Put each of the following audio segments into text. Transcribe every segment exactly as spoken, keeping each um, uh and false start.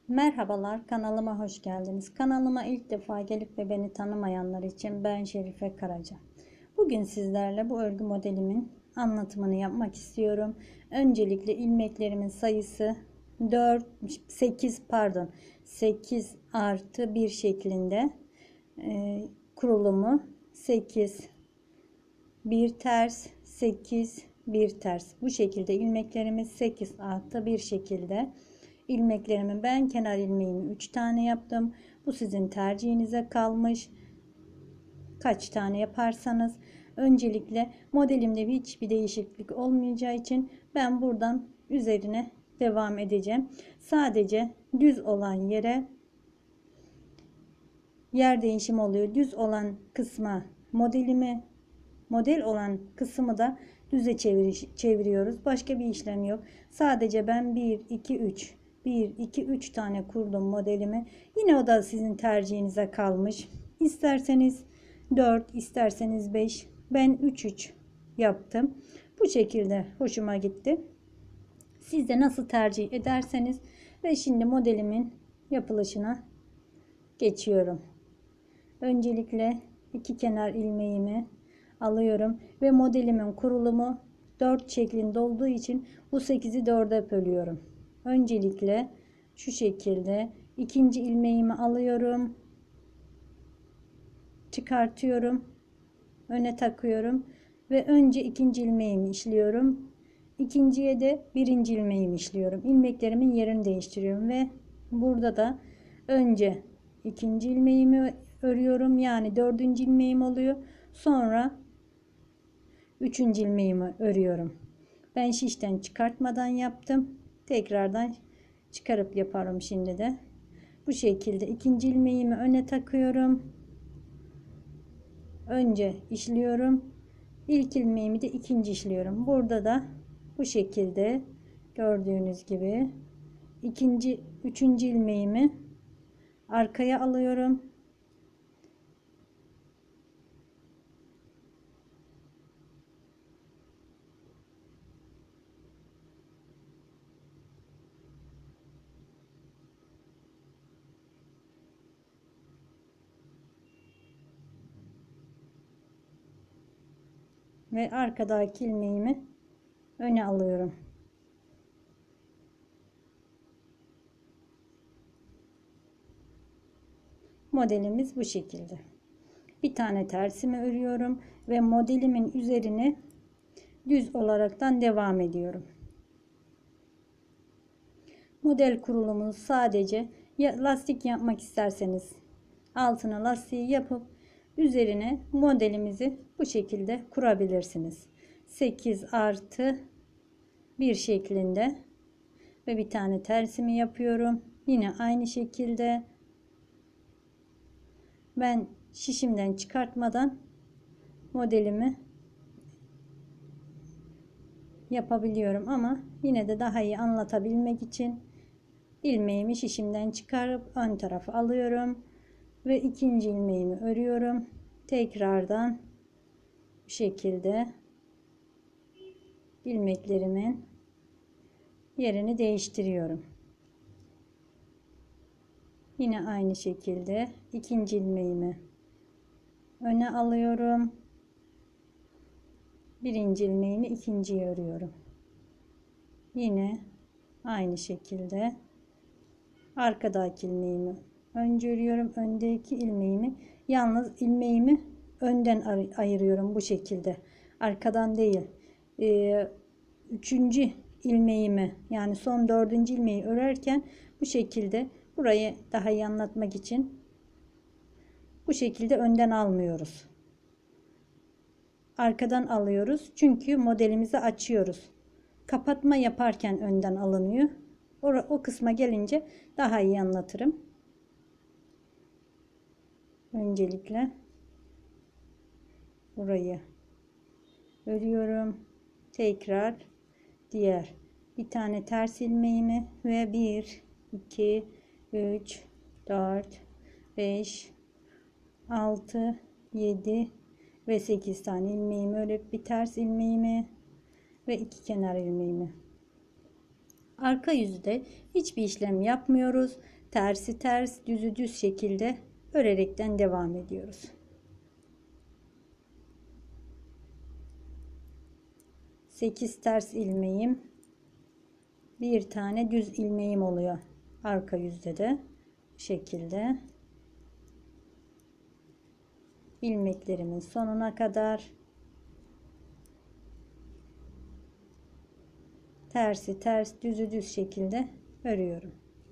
Merhabalar, kanalıma hoş geldiniz. Kanalıma ilk defa gelip ve beni tanımayanlar için ben Şerife Karaca. Bugün sizlerle bu örgü modelimin anlatımını yapmak istiyorum. Öncelikle ilmeklerimin sayısı dört, sekiz pardon sekiz artı bir şeklinde, e, kurulumu sekiz, bir ters, sekiz, bir ters. Bu şekilde ilmeklerimiz sekiz artı bir şekilde. İlmeklerimi ben kenar ilmeğimi üç tane yaptım. Bu sizin tercihinize kalmış. Kaç tane yaparsanız. Öncelikle modelimde hiçbir değişiklik olmayacağı için ben buradan üzerine devam edeceğim. Sadece düz olan yere yer değişimi oluyor. Düz olan kısma modelimi, model olan kısmı da düze çevir çeviriyoruz. Başka bir işlem yok. Sadece ben bir iki üç bir iki üç tane kurdum modelimi. Yine o da sizin tercihinize kalmış. İsterseniz dört, isterseniz beş. Ben üç üç yaptım. Bu şekilde hoşuma gitti. Siz de nasıl tercih ederseniz. Ve şimdi modelimin yapılışına geçiyorum. Öncelikle iki kenar ilmeğimi alıyorum ve modelimin kurulumu dört şeklinde olduğu için bu sekizi dörde bölüyorum. Öncelikle şu şekilde ikinci ilmeğimi alıyorum, çıkartıyorum, öne takıyorum ve önce ikinci ilmeğimi işliyorum, ikinciye de birinci ilmeğimi işliyorum. İlmeklerimin yerini değiştiriyorum ve burada da önce ikinci ilmeğimi örüyorum, yani dördüncü ilmeğim oluyor, sonra üçüncü ilmeğimi örüyorum. Ben şişten çıkartmadan yaptım. Tekrardan çıkarıp yaparım şimdi de. Bu şekilde ikinci ilmeğimi öne takıyorum. Önce işliyorum. İlk ilmeğimi de ikinci işliyorum. Burada da bu şekilde gördüğünüz gibi ikinci, üçüncü ilmeğimi arkaya alıyorum. Ve arkadaki ilmeğimi öne alıyorum. Modelimiz bu şekilde. Bir tane tersimi örüyorum ve modelimin üzerine düz olaraktan devam ediyorum. Model kurulumunu sadece lastik yapmak isterseniz altına lastiği yapıp üzerine modelimizi bu şekilde kurabilirsiniz. sekiz artı bir şeklinde ve bir tane tersimi yapıyorum. Yine aynı şekilde ben şişimden çıkartmadan modelimi yapabiliyorum ama yine de daha iyi anlatabilmek için ilmeğimi şişimden çıkarıp ön tarafa alıyorum ve ikinci ilmeğimi örüyorum. Tekrardan bu şekilde ilmeklerimin yerini değiştiriyorum. Yine aynı şekilde ikinci ilmeğimi öne alıyorum. Birinci ilmeğimi ikinciye örüyorum. Yine aynı şekilde arkadaki ilmeğimi önce örüyorum. Öndeki ilmeğimi, yalnız ilmeğimi önden ayırıyorum bu şekilde. Arkadan değil. Ee, üçüncü ilmeğimi, yani son dördüncü ilmeği örerken bu şekilde, burayı daha iyi anlatmak için bu şekilde önden almıyoruz. Arkadan alıyoruz. Çünkü modelimizi açıyoruz. Kapatma yaparken önden alınıyor. O, o kısma gelince daha iyi anlatırım. Öncelikle burayı örüyorum. Tekrar diğer bir tane ters ilmeğimi ve bir iki üç dört beş altı yedi ve sekiz tane ilmeğimi örüp bir ters ilmeğimi ve iki kenar ilmeğimi. Arka yüzde hiçbir işlem yapmıyoruz. tersi ters, düzü düz şekilde örerekten devam ediyoruz. sekiz ters ilmeğim, bir tane düz ilmeğim oluyor arka yüzde de. Bu şekilde ilmeklerimin sonuna kadar tersi ters, düzü düz şekilde örüyorum.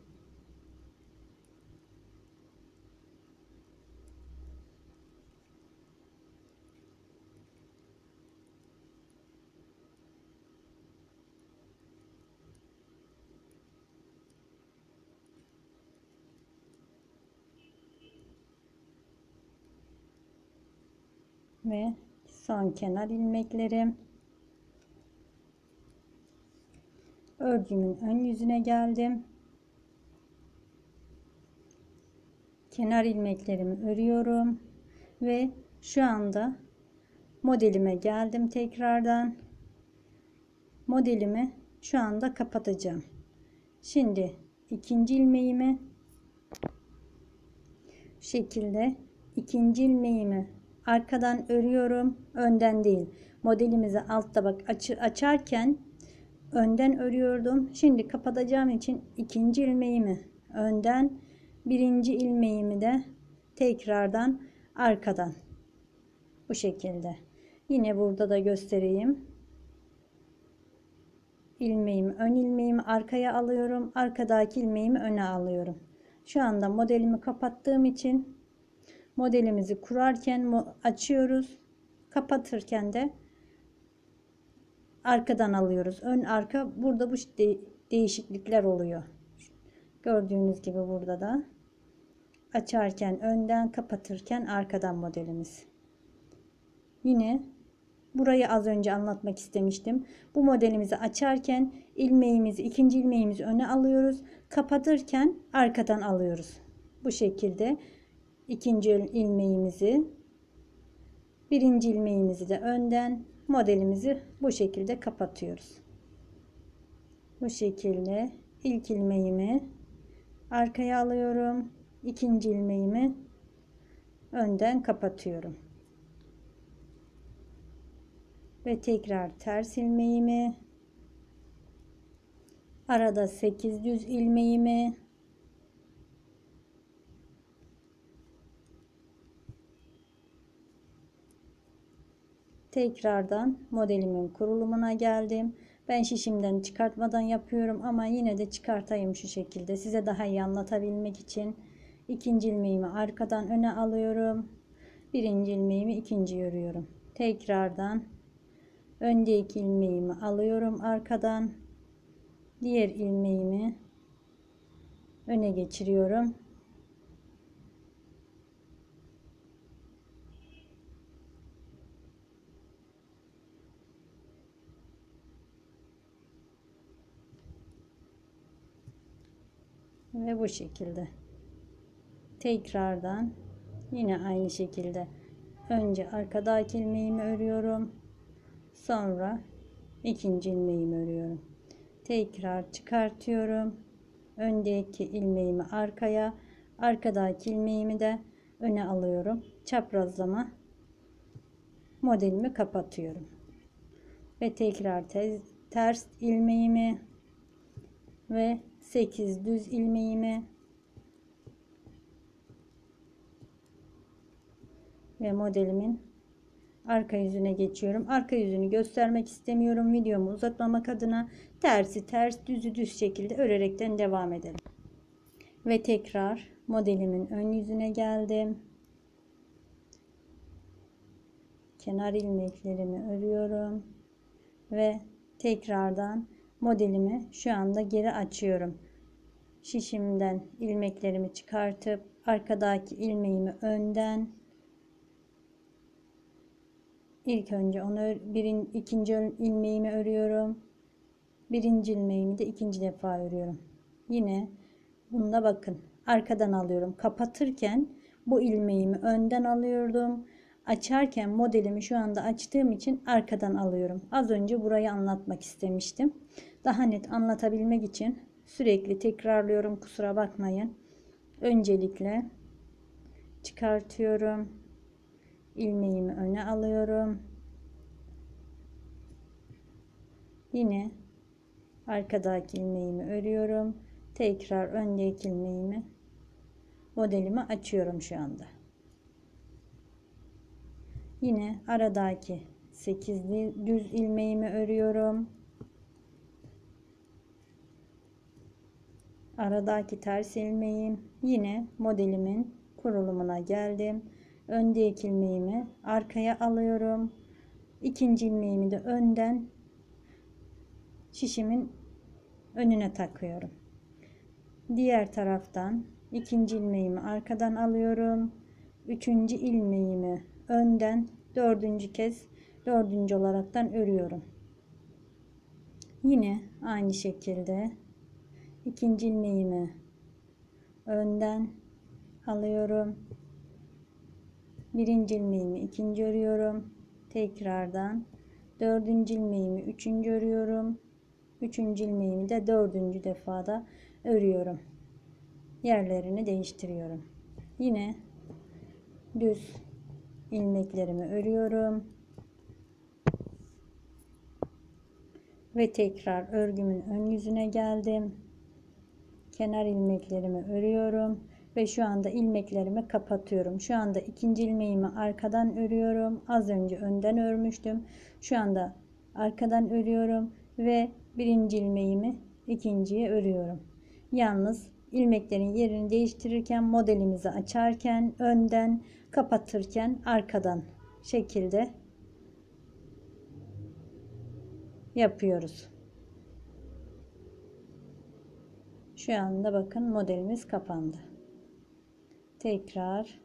Ve son kenar ilmeklerim. Örgümün ön yüzüne geldim. Kenar ilmeklerimi örüyorum ve şu anda modelime geldim tekrardan. Modelimi şu anda kapatacağım. Şimdi ikinci ilmeğimi şu şekilde ikinci ilmeğimi arkadan örüyorum, önden değil. Modelimizi altta bak aç açarken önden örüyordum. Şimdi kapatacağım için ikinci ilmeğimi önden, birinci ilmeğimi de tekrardan arkadan. Bu şekilde. Yine burada da göstereyim. İlmeğimi, ön ilmeğimi arkaya alıyorum. Arkadaki ilmeğimi öne alıyorum. Şu anda modelimi kapattığım için modelimizi kurarken açıyoruz. Kapatırken de arkadan alıyoruz. Ön arka, burada bu değişiklikler oluyor. Gördüğünüz gibi burada da açarken önden, kapatırken arkadan modelimiz. Yine burayı az önce anlatmak istemiştim. Bu modelimizi açarken ilmeğimizi, ikinci ilmeğimizi öne alıyoruz. Kapatırken arkadan alıyoruz. Bu şekilde ikinci ilmeğimizi, birinci ilmeğimizi de önden, modelimizi bu şekilde kapatıyoruz. Bu şekilde ilk ilmeğimi arkaya alıyorum. İkinci ilmeğimi önden kapatıyorum. Ve tekrar ters ilmeğimi, arada sekiz düz ilmeğimi, tekrardan modelimin kurulumuna geldim. Ben şişimden çıkartmadan yapıyorum ama yine de çıkartayım şu şekilde. Size daha iyi anlatabilmek için ikinci ilmeğimi arkadan öne alıyorum. Birinci ilmeğimi ikinci örüyorum. Tekrardan öndeki ilmeğimi alıyorum arkadan. Diğer ilmeğimi öne geçiriyorum. Ve bu şekilde tekrardan yine aynı şekilde önce arkadaki ilmeğimi örüyorum, sonra ikinci ilmeğimi örüyorum, tekrar çıkartıyorum, öndeki ilmeğimi arkaya, arkadaki ilmeğimi de öne alıyorum, çaprazlama modelimi kapatıyorum ve tekrar te ters ilmeğimi ve sekiz düz ilmeğimi ve modelimin arka yüzüne geçiyorum. Arka yüzünü göstermek istemiyorum. Videomu uzatmamak adına tersi ters, düzü düz şekilde örerekten devam edelim. Ve tekrar modelimin ön yüzüne geldim. Kenar ilmeklerimi örüyorum ve tekrardan modelimi şu anda geri açıyorum. Şişimden ilmeklerimi çıkartıp arkadaki ilmeğimi önden, ilk önce onu birin, ikinci ilmeğimi örüyorum. Birinci ilmeğimi de ikinci defa örüyorum. Yine bunda bakın arkadan alıyorum. Kapatırken bu ilmeğimi önden alıyordum. Açarken modelimi şu anda açtığım için arkadan alıyorum. Az önce burayı anlatmak istemiştim. Daha net anlatabilmek için sürekli tekrarlıyorum. Kusura bakmayın. Öncelikle çıkartıyorum. İlmeğimi öne alıyorum. Yine arkadaki ilmeğimi örüyorum. Tekrar öndeki ilmeğimi, modelimi açıyorum şu anda. Yine aradaki sekizli düz ilmeğimi örüyorum. Aradaki ters ilmeğim, yine modelimin kurulumuna geldim. Öndeki ilmeğimi arkaya alıyorum. İkinci ilmeğimi de önden şişimin önüne takıyorum. Diğer taraftan ikinci ilmeğimi arkadan alıyorum. Üçüncü ilmeğimi önden dördüncü kez dördüncü olaraktan örüyorum. Yine aynı şekilde ikinci ilmeğimi önden alıyorum. Birinci ilmeğimi ikinci örüyorum. Tekrardan dördüncü ilmeğimi üçüncü örüyorum. Üçüncü ilmeğimi de dördüncü defada örüyorum. Yerlerini değiştiriyorum. Yine düz ilmeklerimi örüyorum. Ve tekrar örgümün ön yüzüne geldim. Kenar ilmeklerimi örüyorum ve şu anda ilmeklerimi kapatıyorum. Şu anda ikinci ilmeğimi arkadan örüyorum. Az önce önden örmüştüm. Şu anda arkadan örüyorum ve birinci ilmeğimi ikinciye örüyorum. Yalnız ilmeklerin yerini değiştirirken, modelimizi açarken önden, kapatırken arkadan şekilde yapıyoruz. Şu anda bakın modelimiz kapandı. Tekrar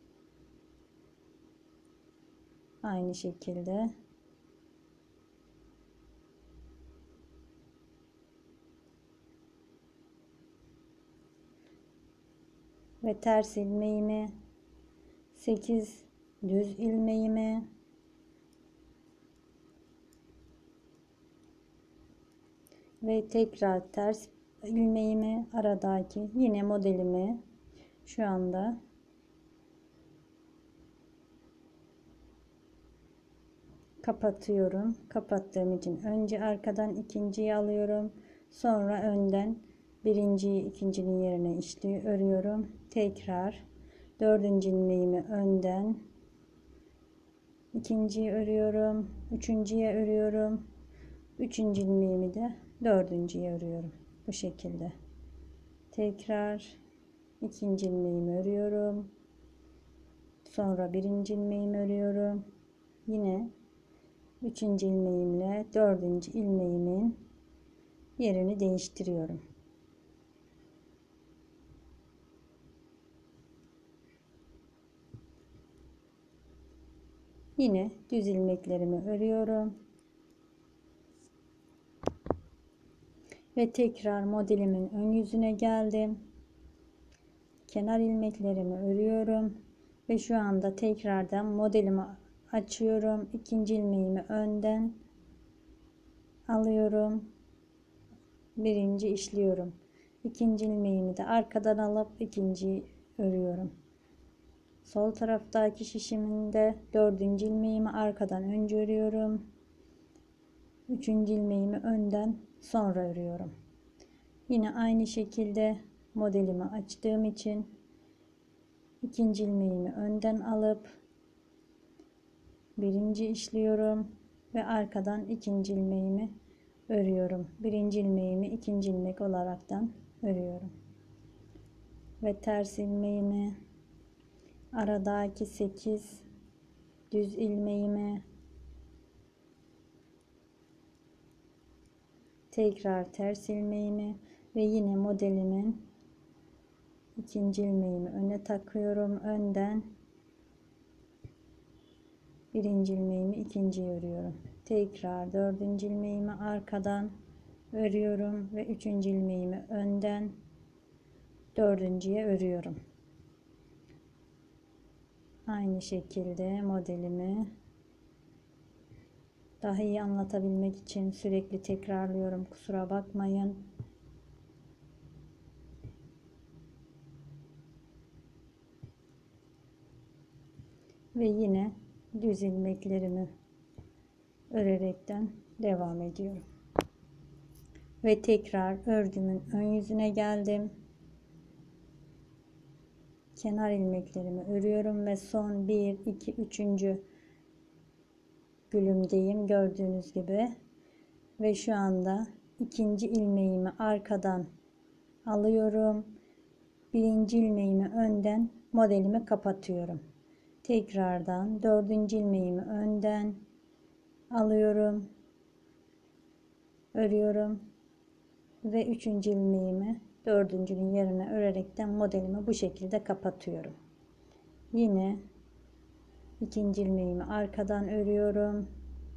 aynı şekilde ve ters ilmeğimi, sekiz düz ilmeğimi ve tekrar ters ilmeğimi, aradaki yine modelimi şu anda kapatıyorum. Kapattığım için önce arkadan ikinciyi alıyorum. Sonra önden birinciyi ikincinin yerine işliyor, örüyorum. Tekrar dördüncü ilmeğimi önden ikinciyi örüyorum. Üçüncüye örüyorum. Üçüncü ilmeğimi de dördüncüye örüyorum. Bu şekilde. Tekrar ikinci ilmeğimi örüyorum. Sonra birinci ilmeğimi örüyorum. Yine üçüncü ilmeğimle dördüncü ilmeğimin yerini değiştiriyorum. Yine düz ilmeklerimi örüyorum. Ve tekrar modelimin ön yüzüne geldim. Kenar ilmeklerimi örüyorum. Ve şu anda tekrardan modelimi açıyorum. İkinci ilmeğimi önden alıyorum. Birinci işliyorum. İkinci ilmeğimi de arkadan alıp ikinci örüyorum. Sol taraftaki şişiminde dördüncü ilmeğimi arkadan önce örüyorum. Üçüncü ilmeğimi önden sonra örüyorum. Yine aynı şekilde modelimi açtığım için ikinci ilmeğimi önden alıp birinci işliyorum ve arkadan ikinci ilmeğimi örüyorum. Birinci ilmeğimi ikinci ilmek olaraktan örüyorum. Ve ters ilmeğimi, aradaki sekiz düz ilmeğimi, tekrar ters ilmeğimi ve yine modelimin ikinci ilmeğimi öne takıyorum. Önden birinci ilmeğimi ikinciye örüyorum. Tekrar dördüncü ilmeğimi arkadan örüyorum ve üçüncü ilmeğimi önden dördüncüye örüyorum. Aynı şekilde modelimi daha iyi anlatabilmek için sürekli tekrarlıyorum. Kusura bakmayın. Ve yine düz ilmeklerimi örerekten devam ediyorum. Ve tekrar örgümün ön yüzüne geldim. Kenar ilmeklerimi örüyorum ve son bir iki üçüncü gülümdeyim gördüğünüz gibi. Ve şu anda ikinci ilmeğimi arkadan alıyorum. Birinci ilmeğimi önden modelimi kapatıyorum. Tekrardan dördüncü ilmeğimi önden alıyorum. Örüyorum. Ve üçüncü ilmeğimi dördüncünün yerine örerekten modelimi bu şekilde kapatıyorum. Yine ikinci ilmeğimi arkadan örüyorum.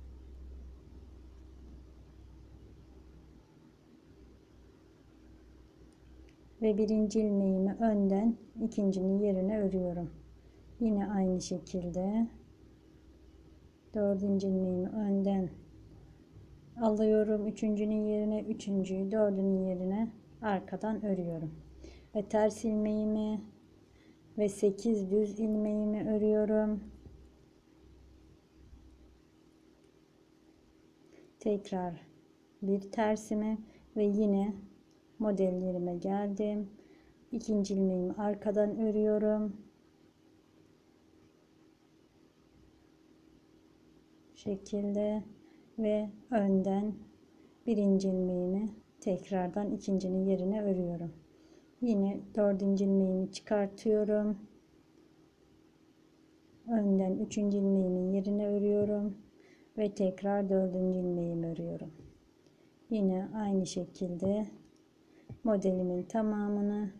Ve birinci ilmeğimi önden ikincinin yerine örüyorum. Yine aynı şekilde dördüncü ilmeğimi önden alıyorum. Üçüncünün yerine üçüncüyü dördünün yerine arkadan örüyorum. Ve ters ilmeğimi ve sekiz düz ilmeğimi örüyorum. Tekrar bir tersimi ve yine modellerime geldim. İkinci ilmeğimi arkadan örüyorum. Şekilde ve önden birinci ilmeğimi tekrardan ikincinin yerine örüyorum. Yine dördüncü ilmeğimi çıkartıyorum. Önden üçüncü ilmeğimin yerine örüyorum ve tekrar dördüncü ilmeğimi örüyorum. Yine aynı şekilde modelimin tamamını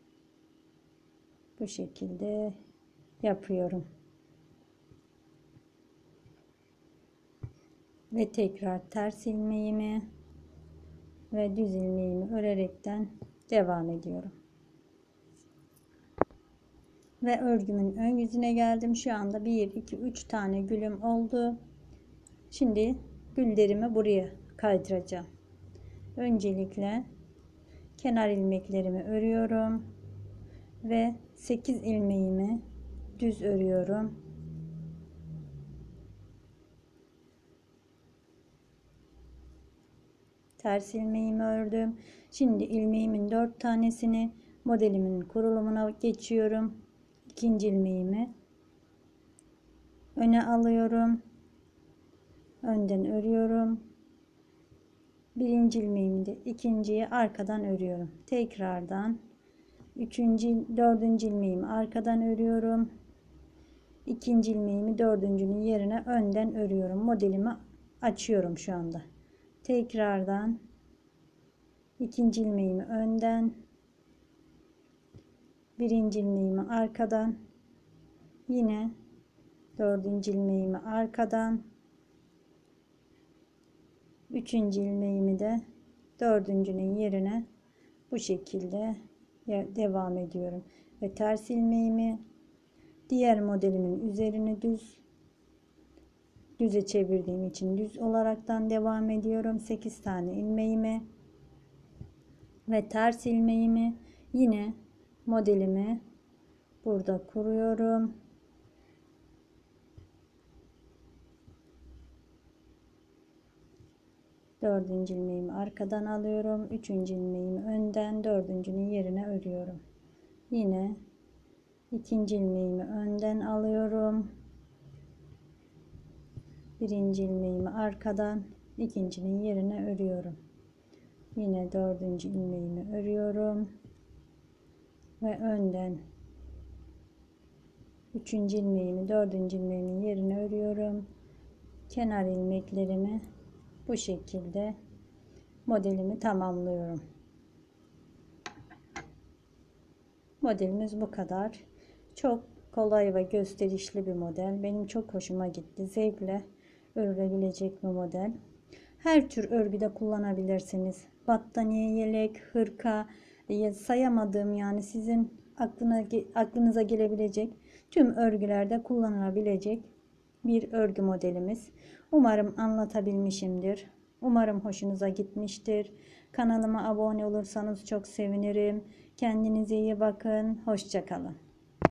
bu şekilde yapıyorum. Ve tekrar ters ilmeğimi ve düz ilmeğimi örerekten devam ediyorum. Ve örgümün ön yüzüne geldim. Şu anda bir iki üç tane gülüm oldu. Şimdi güllerimi buraya kaydıracağım. Öncelikle kenar ilmeklerimi örüyorum ve sekiz ilmeğimi düz örüyorum. Ters ilmeğimi ördüm. Şimdi ilmeğimin dört tanesini modelimin kurulumuna geçiyorum. İkinci ilmeğimi öne alıyorum. Önden örüyorum. Birinci ilmeğimi de ikinciyi arkadan örüyorum. Tekrardan üçüncü, dördüncü ilmeğimi arkadan örüyorum. İkinci ilmeğimi dördüncünün yerine önden örüyorum. Modelimi açıyorum şu anda. Tekrardan ikinci ilmeğimi önden, birinci ilmeğimi arkadan, yine dördüncü ilmeğimi arkadan, üçüncü ilmeğimi de dördüncünün yerine bu şekilde devam ediyorum ve ters ilmeğimi diğer modelimin üzerine düz düze çevirdiğim için düz olaraktan devam ediyorum. sekiz tane ilmeğimi ve ters ilmeğimi yine modelimi burada kuruyorum. Dördüncü ilmeğimi arkadan alıyorum. Üçüncü ilmeğimi önden, dördüncünün yerine örüyorum. Yine ikinci ilmeğimi önden alıyorum. Birinci ilmeğimi arkadan, ikincinin yerine örüyorum. Yine dördüncü ilmeğimi örüyorum ve önden üçüncü ilmeğimi dördüncü ilmeğimin yerine örüyorum. Kenar ilmeklerimi bu şekilde modelimi tamamlıyorum. Modelimiz bu kadar. Çok kolay ve gösterişli bir model. Benim çok hoşuma gitti. Zevkle örülebilecek bir model. Her tür örgüde kullanabilirsiniz. Battaniye, yelek, hırka, sayamadığım yani sizin aklına aklınıza gelebilecek tüm örgülerde kullanılabilecek bir örgü modelimiz. Umarım anlatabilmişimdir. Umarım hoşunuza gitmiştir. Kanalıma abone olursanız çok sevinirim. Kendinize iyi bakın. Hoşça kalın.